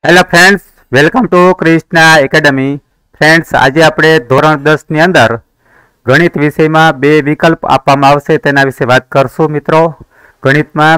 Hello friends, welcome to Krishna academy. Friends, आज આપણે ધોરણ 10 ની અંદર ગણિત વિષયમાં બે વિકલ્પ આપવામાં આવશે તેના વિશે વાત કરશું મિત્રો। ગણિતમાં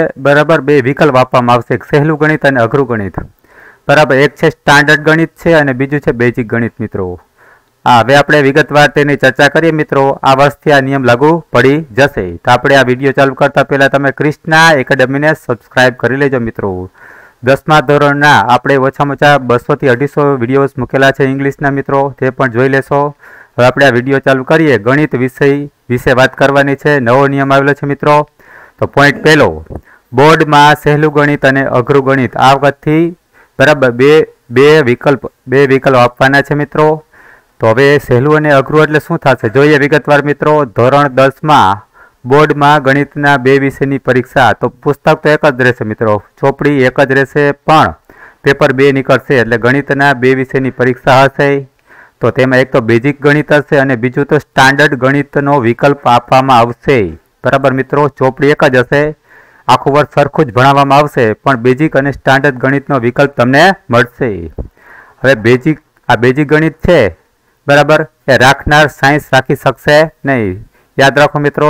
બે વિકલ્પ આપવામાં આવશે, એક સહેલું ગણિત અને અઘરું ગણિત બરાબર। એક છે સ્ટાન્ડર્ડ ગણિત છે અને બીજું છે બેઝિક ગણિત મિત્રો। હવે આપણે વિગતવાર તેની ચર્ચા કરીએ મિત્રો। આ વર્ષથી આ નિયમ લાગુ પડી જશે। તો આપણે આ વિડીયો ચાલુ કરતા પહેલા તમે કૃષ્ણા એકેડમીને સબસ્ક્રાઇબ કરી લેજો મિત્રો। 10મા ધોરણના આપણે ઓછામાં ઓછા 200 થી 250 વિડીયોઝ મૂકેલા છે ઇંગ્લિશના મિત્રો, તે પણ જોઈ લેશો। હવે આપણે આ વિડીયો ચાલુ કરીએ। ગણિત વિષય વિશે વાત કરવાની છે। નવો નિયમ આવેલો છે મિત્રો। તો પોઈન્ટ પહેલો, બોર્ડમાં સહેલું ગણિત અને અઘરું ગણિત આ વખતથી બરાબર બે વિકલ્પ આપવાના છે મિત્રો। તો હવે સહેલું અને અઘરું એટલે શું થશે જોઈએ વિગતવાર મિત્રો। ધોરણ 10માં બોર્ડમાં ગણિતના બે વિષયની પરીક્ષા, તો પુસ્તક તો એક જ રહેશે મિત્રો, ચોપડી એક જ રહેશે, પણ પેપર બે નીકળશે એટલે ગણિતના બે વિષયની પરીક્ષા હશે। તો તેમાં એક તો બેઝિક ગણિત હશે અને બીજું તો સ્ટાન્ડર્ડ ગણિતનો વિકલ્પ આપવામાં આવશે બરાબર મિત્રો। ચોપડી એક જ હશે, આખું વર્ષ સરખું જ ભણાવવામાં આવશે, પણ બેઝિક અને સ્ટાન્ડર્ડ ગણિતનો વિકલ્પ તમને મળશે। હવે બેઝિક ગણિત છે બરાબર, એ રાખનાર સાયન્સ રાખી શકશે નહીં। યાદ રાખો મિત્રો,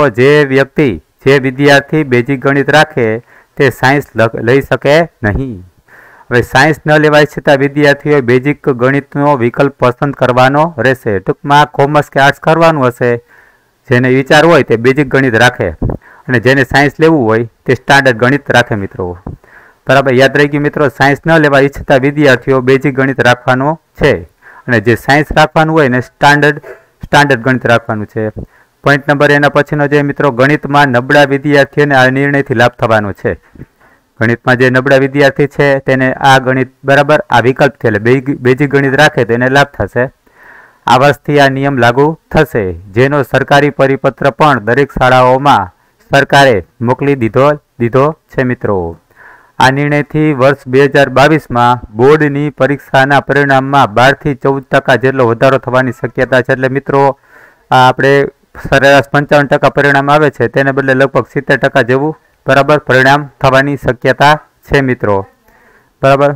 જે વિદ્યાર્થી બેઝિક ગણિત રાખે તે સાયન્સ લઈ શકે નહીં। હવે સાયન્સ ન લેવા ઈચ્છતા વિદ્યાર્થીઓએ બેઝિક ગણિતનો વિકલ્પ પસંદ કરવાનો રહેશે। ટૂંકમાં કોમર્સ કે આર્ટ્સ કરવાનું હશે, જેને વિચાર હોય તે બેઝિક ગણિત રાખે અને જેને સાયન્સ લેવું હોય તે સ્ટાન્ડર્ડ ગણિત રાખે મિત્રો બરાબર। યાદ રહી ગયું મિત્રો, સાયન્સ ન લેવા ઈચ્છતા વિદ્યાર્થીઓ બેઝિક ગણિત રાખવાનું છે અને જે સાયન્સ રાખવાનું હોય ને સ્ટાન્ડર્ડ ગણિત રાખવાનું છે। પોઈન્ટ નંબર એના પછીનો જે મિત્રો, ગણિતમાં નબળા વિદ્યાર્થીઓને આ નિર્ણયથી લાભ થવાનો છે। ગણિતમાં જે નબળા વિદ્યાર્થી છે તેને આ ગણિત બરાબર આ વિકલ્પથી એટલે બેઝિક ગણિત રાખે તો એને લાભ થશે। આ વર્ષથી આ નિયમ લાગુ થશે, જેનો સરકારી પરિપત્ર પણ દરેક શાળાઓમાં સરકારે મોકલી દીધો છે મિત્રો। આ નિર્ણયથી વર્ષ 2022માં બોર્ડની પરીક્ષાના પરિણામમાં 12 થી 14% જેટલો વધારો થવાની શક્યતા છે। એટલે મિત્રો આ આપણે સરેરાશ 55% પરિણામ આવે છે તેને બદલે લગભગ 70% જેવું બરાબર પરિણામ થવાની શક્યતા છે મિત્રો બરાબર।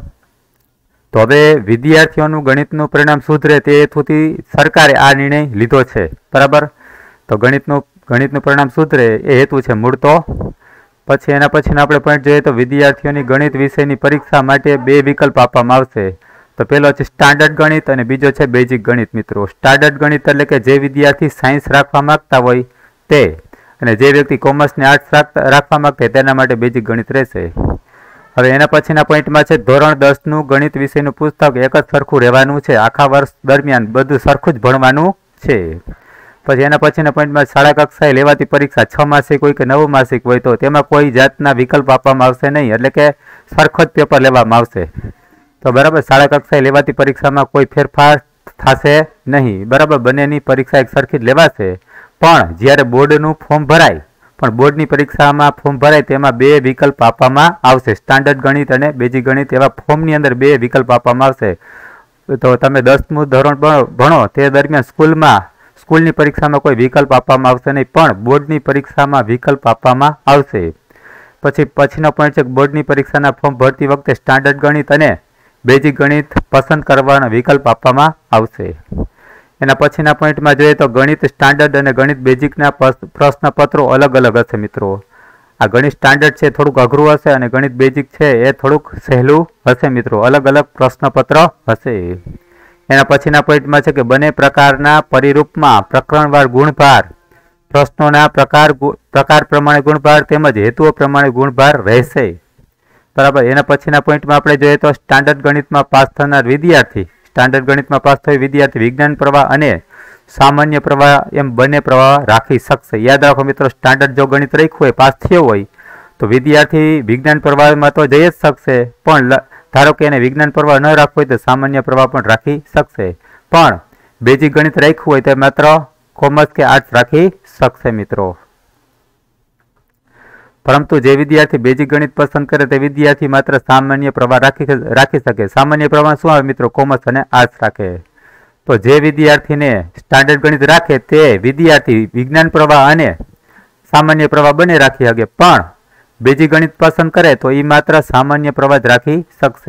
તો હવે વિદ્યાર્થીઓનું ગણિતનું પરિણામ સુધરે તે હેતુથી સરકારે આ નિર્ણય લીધો છે બરાબર। તો ગણિતનું પરિણામ સુધરે એ હેતુ છે મૂળ તો। પછી એના પછીનો આપણે પોઈન્ટ જોઈએ તો વિદ્યાર્થીઓની ગણિત વિષયની પરીક્ષા માટે બે વિકલ્પ આપવામાં આવશે। તો પહેલો છે સ્ટાન્ડર્ડ ગણિત અને બીજો છે બેઝિક ગણિત મિત્રો। સ્ટાન્ડર્ડ ગણિત એટલે કે જે વિદ્યાર્થી સાયન્સ રાખવા માંગતા હોય તે, અને જે વ્યક્તિ કોમર્સ ને આર્ટ્સ રાખવા માંગતા હોય તેના માટે બેઝિક ગણિત રહેશે। હવે એના પછીના પોઈન્ટમાં છે ધોરણ 10નું ગણિત વિષયનું પુસ્તક એક જ સરખું રહેવાનું છે, આખા વર્ષ દરમિયાન બધું સરખું જ ભણવાનું છે। પછી એના પછીના પોઈન્ટમાં શાળા કક્ષાએ લેવાતી પરીક્ષા 6 માસિક હોય કે 9 માસિક હોય તો તેમાં કોઈ જાતના વિકલ્પ આપવામાં આવશે નહીં, એટલે કે સરખો જ પેપર લેવામાં આવશે। તો બરાબર, શાળા કક્ષાએ લેવાતી પરીક્ષામાં કોઈ ફેરફાર થશે નહીં બરાબર, બંનેની પરીક્ષા એક સરખી જ લેવાશે। પણ જ્યારે બોર્ડનું ફોર્મ ભરાય, પણ બોર્ડની પરીક્ષામાં ફોર્મ ભરાય તેમાં બે વિકલ્પ આપવામાં આવશે, સ્ટાન્ડર્ડ ગણિત અને બેઝિક ગણિત, એવા ફોર્મની અંદર બે વિકલ્પ આપવામાં આવશે। તો તમે 10મું ધોરણ ભણો તે દરમિયાન સ્કૂલની પરીક્ષામાં કોઈ વિકલ્પ આપવામાં આવશે નહીં, પણ બોર્ડની પરીક્ષામાં વિકલ્પ આપવામાં આવશે। પછીનો પોઈન્ટ છે બોર્ડની પરીક્ષાના ફોર્મ ભરતી વખતે સ્ટાન્ડર્ડ ગણિત અને બેઝિક ગણિત પસંદ કરવાનો વિકલ્પ આપવામાં આવશે। એના પછીના પોઈન્ટમાં જોઈએ તો ગણિત સ્ટાન્ડર્ડ અને ગણિત બેઝિકના પ્રશ્નપત્રો અલગ હશે મિત્રો। આ ગણિત સ્ટાન્ડર્ડ છે થોડુંક અઘરું હશે અને ગણિત બેઝિક છે એ થોડુંક સહેલું હશે મિત્રો, અલગ પ્રશ્નપત્ર હશે। એના પછીના પોઈન્ટમાં છે કે બંને પ્રકારના પરિરૂપમાં પ્રકરણવાર ગુણભાર, પ્રશ્નોના પ્રકાર પ્રમાણે ગુણભાર તેમજ હેતુઓ પ્રમાણે ગુણભાર રહેશે બરાબર। એના પછીના પોઈન્ટમાં આપણે જોઈએ તો સ્ટાન્ડર્ડ ગણિતમાં પાસ થનાર વિદ્યાર્થી, વિજ્ઞાન પ્રવાહ અને સામાન્ય પ્રવાહ એમ બંને પ્રવાહ રાખી શકશે। યાદ રાખો મિત્રો, સ્ટાન્ડર્ડ જો ગણિત રાખ્યું હોય, પાસ થયો હોય તો વિદ્યાર્થી વિજ્ઞાન પ્રવાહમાં તો જઈ જ શકશે, પણ ધારો કે એને વિજ્ઞાન પ્રવાહ ન રાખવો હોય તો સામાન્ય પ્રવાહ પણ રાખી શકશે, પણ બેઝિક ગણિત રાખ્યું હોય તો માત્ર કોમર્સ કે આર્ટ્સ રાખી શકશે મિત્રો। પરંતુ જે વિદ્યાર્થી બેઝિક ગણિત પસંદ કરે તે વિદ્યાર્થી માત્ર સામાન્ય પ્રવાહ રાખી શકે। સામાન્ય પ્રવાહ શું આવે મિત્રો, કોમર્સ અને આર્ટ્સ રાખે। તો જે વિદ્યાર્થીને સ્ટાન્ડર્ડ ગણિત રાખે તે વિદ્યાર્થી વિજ્ઞાન પ્રવાહ અને સામાન્ય પ્રવાહ બંને રાખી શકે, પણ બેઝિક ગણિત પસંદ કરે તો એ માત્ર સામાન્ય પ્રવાહ જ રાખી શકશે।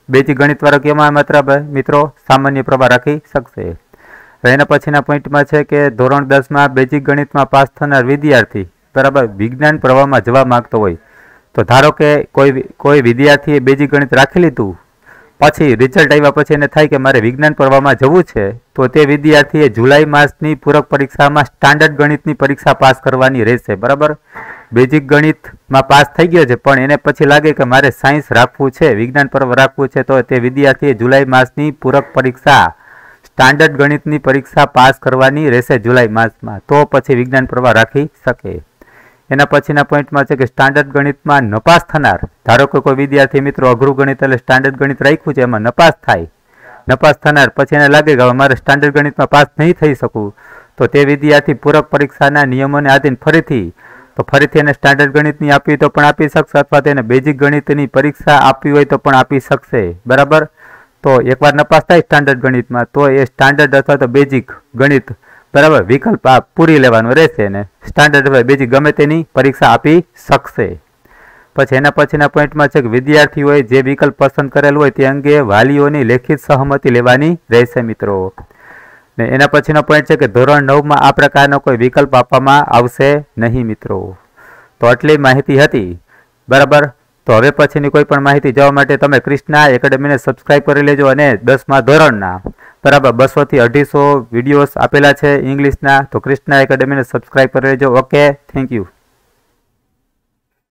બેઝિક ગણિતવાળો કેમાં મતલબ મિત્રો સામાન્ય પ્રવાહ રાખી શકશે. એના પછીના પોઈન્ટમાં છે કે ધોરણ 10માં બેઝિક ગણિતમાં પાસ થનાર વિદ્યાર્થી બરાબર વિજ્ઞાન પ્રવાહમાં જવા માંગતો હોય તો ધારો કે કોઈ વિદ્યાર્થીએ બેઝિક ગણિત રાખી લીધું, પછી રિઝલ્ટ આવ્યા પછી એને થાય કે મારે વિજ્ઞાન પ્રવાહમાં જવું છે, તો તે વિદ્યાર્થીએ જુલાઈ માસની પૂરક પરીક્ષામાં સ્ટાન્ડર્ડ ગણિતની પરીક્ષા પાસ કરવાની રહેશે. બરાબર, બેઝિક ગણિતમાં પાસ થઈ ગયો છે પણ એને પછી લાગે કે મારે સાયન્સ રાખવું છે, વિજ્ઞાન પ્રવાહ રાખવું છે, તો તે વિદ્યાર્થીએ જુલાઈ માસની પૂરક પરીક્ષા સ્ટાન્ડર્ડ ગણિતની પરીક્ષા પાસ કરવાની રહેશે જુલાઈ માસમાં, તો પછી વિજ્ઞાન પ્રવાહ રાખી શકે. એના પછીના પોઈન્ટમાં છે કે સ્ટાન્ડર્ડ ગણિતમાં નપાસ થનાર, ધારો કે કોઈ વિદ્યાર્થી મિત્રો અઘરું ગણિત એટલે સ્ટાન્ડર્ડ ગણિત રાખ્યું છે, એમાં નપાસ થાય, નપાસ થનાર પછી એને લાગે કે મારે સ્ટાન્ડર્ડ ગણિતમાં પાસ નહીં થઈ શકું, તો તે વિદ્યાર્થી પૂરક પરીક્ષાના નિયમોને આધીન ફરીથી એને સ્ટાન્ડર્ડ ગણિતની આપવી તો પણ આપી શકશે, અથવા તેને બેઝિક ગણિતની પરીક્ષા આપવી હોય તો પણ આપી શકશે. બરાબર, તો એકવાર નપાસ થાય સ્ટાન્ડર્ડ ગણિતમાં તો એ સ્ટાન્ડર્ડ અથવા તો બેઝિક ગણિત બરાબર વિકલ્પ આ પૂરી લેવાનો રહેશે અને સ્ટાન્ડર્ડ અથવા બેઝિક ગમે તેની પરીક્ષા આપી શકશે. પછી એના પછીના પોઈન્ટમાં છે કે વિદ્યાર્થીઓએ જે વિકલ્પ પસંદ કરેલ હોય તે અંગે વાલીઓની લેખિત સહમતિ લેવાની રહેશે મિત્રો. ને એના પછીનો પોઈન્ટ છે કે ધોરણ 9માં આ પ્રકારનો કોઈ વિકલ્પ આપવામાં આવશે નહીં મિત્રો. તો આટલી માહિતી હતી. બરાબર, તો હવે પછીની કોઈ પણ માહિતી જોવા માટે તમે ક્રિષ્ના એકેડમીને સબસ્ક્રાઇબ કરી લેજો અને 10મા ધોરણના બરાબર 200 થી 250 વિડીયોઝ આપેલા છે ઇંગ્લિશના, તો ક્રિષ્ના એકેડમીને સબસ્ક્રાઇબ કરી લેજો. Okay, thank you.